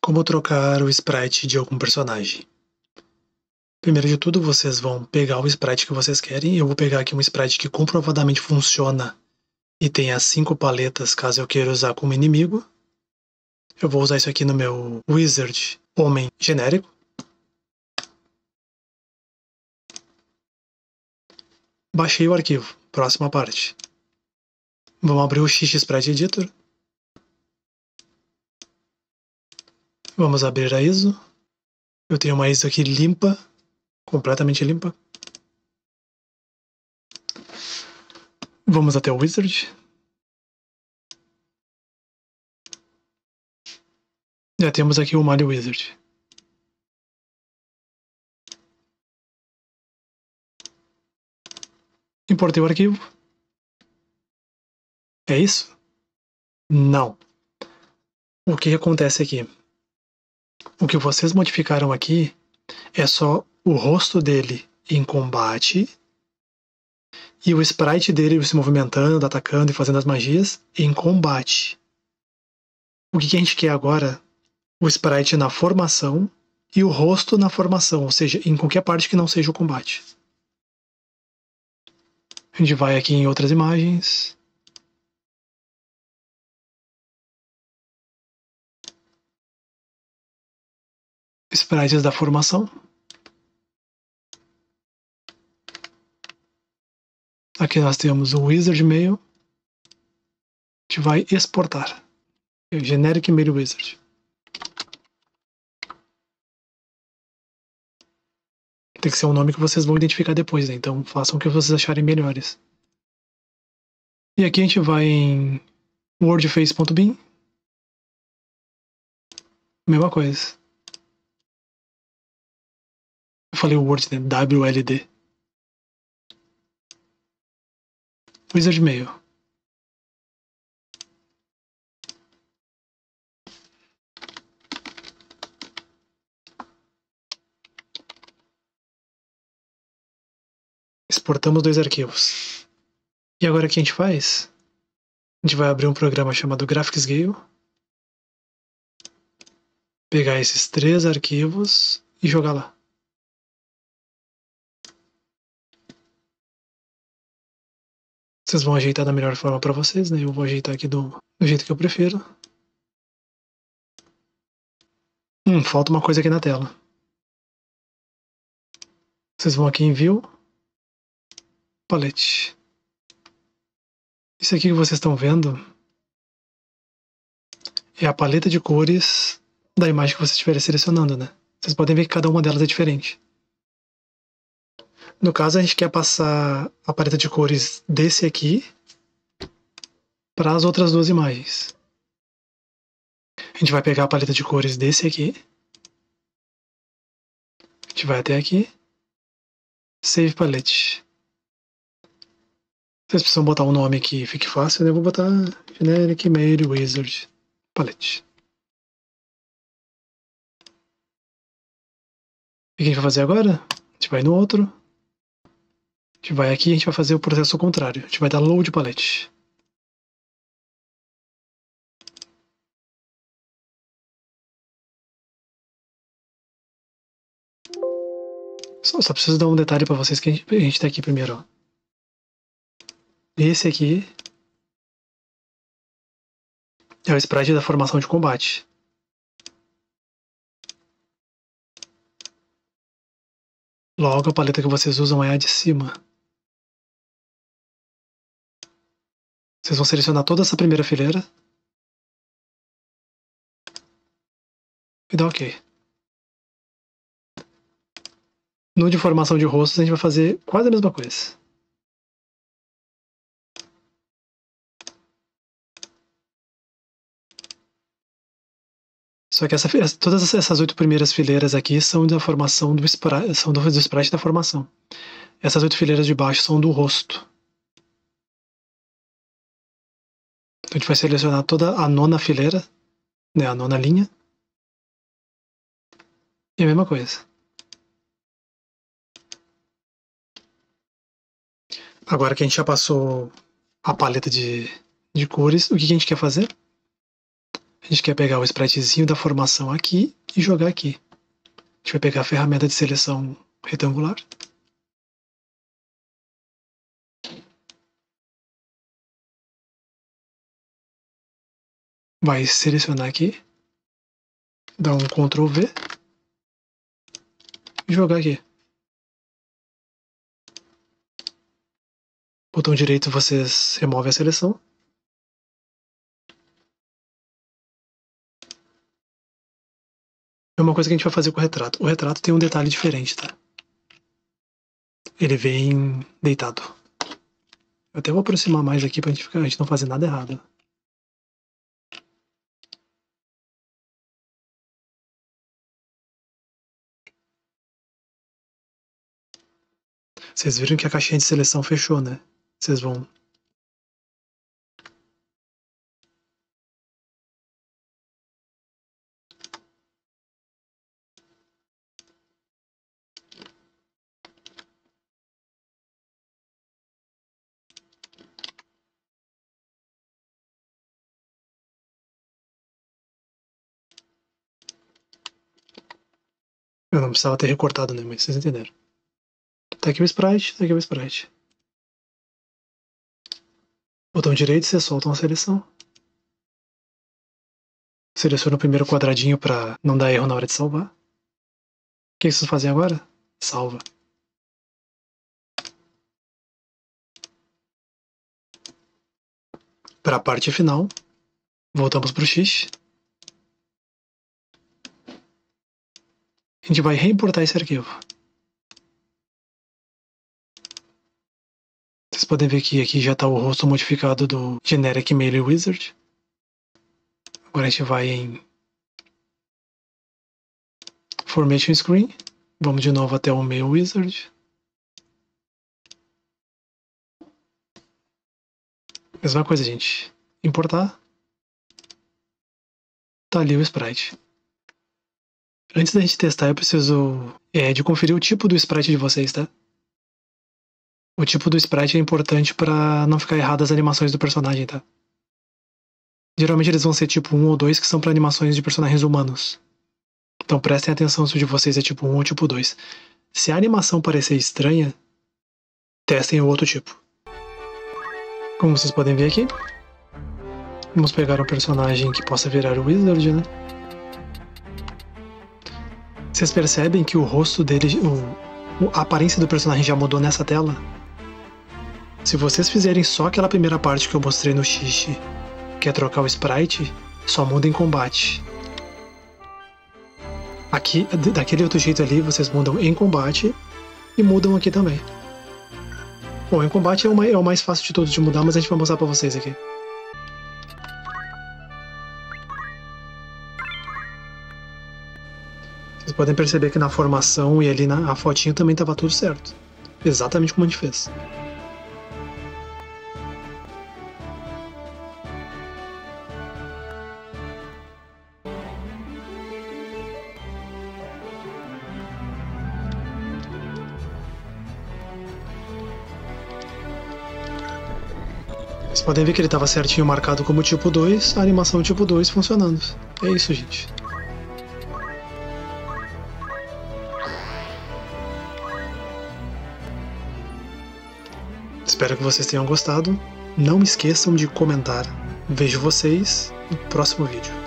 Como trocar o sprite de algum personagem. Primeiro de tudo, vocês vão pegar o sprite que vocês querem. Eu vou pegar aqui um sprite que comprovadamente funciona e tem as 5 paletas caso eu queira usar como inimigo. Eu vou usar isso aqui no meu Wizard Homem genérico. Baixei o arquivo. Próxima parte. Vamos abrir o X Sprite Editor. Vamos abrir a ISO. Eu tenho uma ISO aqui limpa, completamente limpa. Vamos até o Wizard. Já temos aqui o Mario Wizard. Importei o arquivo. É isso? Não. O que acontece aqui? O que vocês modificaram aqui é só o rosto dele em combate e o sprite dele se movimentando, atacando e fazendo as magias em combate. O que a gente quer agora? O sprite na formação e o rosto na formação, ou seja, em qualquer parte que não seja o combate. A gente vai aqui em outras imagens. Sprites da formação. Aqui nós temos o Wizard Mail. A gente vai exportar. Generic Mail Wizard. Tem que ser um nome que vocês vão identificar depois, né? Então façam o que vocês acharem melhores. E aqui a gente vai em wordface.bin. Mesma coisa. Eu falei o Word, né? WLD. Wizard Mail. Exportamos 2 arquivos. E agora o que a gente faz? A gente vai abrir um programa chamado Graphics Gale. Pegar esses 3 arquivos e jogar lá. Vocês vão ajeitar da melhor forma para vocês, né? Eu vou ajeitar aqui do jeito que eu prefiro. Falta uma coisa aqui na tela. Vocês vão aqui em View, Palette. Isso aqui que vocês estão vendo é a paleta de cores da imagem que vocês estiverem selecionando, né? Vocês podem ver que cada uma delas é diferente. No caso, a gente quer passar a paleta de cores desse aqui para as outras 2 imagens. A gente vai pegar a paleta de cores desse aqui. A gente vai até aqui. Save Palette. Vocês precisam botar um nome que fique fácil, né? Eu vou botar Generic Mail Wizard Palette. O que a gente vai fazer agora? A gente vai no outro. A gente vai aqui e a gente vai fazer o processo ao contrário. A gente vai dar Load Palette. Só preciso dar um detalhe para vocês que a gente tá aqui primeiro. Ó. Esse aqui é o sprite da formação de combate. Logo, a paleta que vocês usam é a de cima. Vocês vão selecionar toda essa primeira fileira. E dá OK. No de formação de rostos, a gente vai fazer quase a mesma coisa. Só que todas essas 8 primeiras fileiras aqui são da formação do sprite, são do sprite da formação. Essas 8 fileiras de baixo são do rosto. Então a gente vai selecionar toda a 9ª fileira, né, a 9ª linha. E a mesma coisa. Agora que a gente já passou a paleta de cores, o que a gente quer fazer? A gente quer pegar o spritezinho da formação aqui e jogar aqui. A gente vai pegar a ferramenta de seleção retangular. Vai selecionar aqui, dar um Ctrl V e jogar aqui. Botão direito vocês removem a seleção. É uma coisa que a gente vai fazer com o retrato. O retrato tem um detalhe diferente, tá? Ele vem deitado. Eu até vou aproximar mais aqui pra gente não fazer nada errado. Vocês viram que a caixinha de seleção fechou, né? Vocês vão... Eu não precisava ter recortado, né? Mas vocês entenderam. Tá aqui o sprite, tá aqui o sprite. Botão direito, vocês soltam a seleção. Seleciona o primeiro quadradinho para não dar erro na hora de salvar. O que vocês fazem agora? Salva. Para a parte final, voltamos para o X. A gente vai reimportar esse arquivo. Vocês podem ver que aqui já está o rosto modificado do Generic Mail Wizard. Agora a gente vai em Formation Screen. Vamos de novo até o Mail Wizard. Mesma coisa, gente. Importar. Tá ali o sprite. Antes da gente testar, eu preciso de conferir o tipo do sprite de vocês, tá? O tipo do sprite é importante para não ficar errado as animações do personagem, tá? Geralmente eles vão ser tipo 1 ou 2, que são para animações de personagens humanos. Então prestem atenção se o de vocês é tipo 1 ou tipo 2. Se a animação parecer estranha, testem o outro tipo. Como vocês podem ver aqui, vamos pegar um personagem que possa virar o Wizard, né? Vocês percebem que o rosto dele, a aparência do personagem já mudou nessa tela? Se vocês fizerem só aquela primeira parte que eu mostrei no Xixi, que é trocar o sprite, só muda em combate. Aqui, daquele outro jeito ali, vocês mudam em combate e mudam aqui também. Bom, em combate é o mais fácil de todos de mudar, mas a gente vai mostrar pra vocês aqui. Vocês podem perceber que na formação e ali na fotinho também estava tudo certo. Exatamente como a gente fez. Vocês podem ver que ele estava certinho marcado como tipo 2, a animação tipo 2 funcionando. É isso, gente. Espero que vocês tenham gostado. Não esqueçam de comentar. Vejo vocês no próximo vídeo.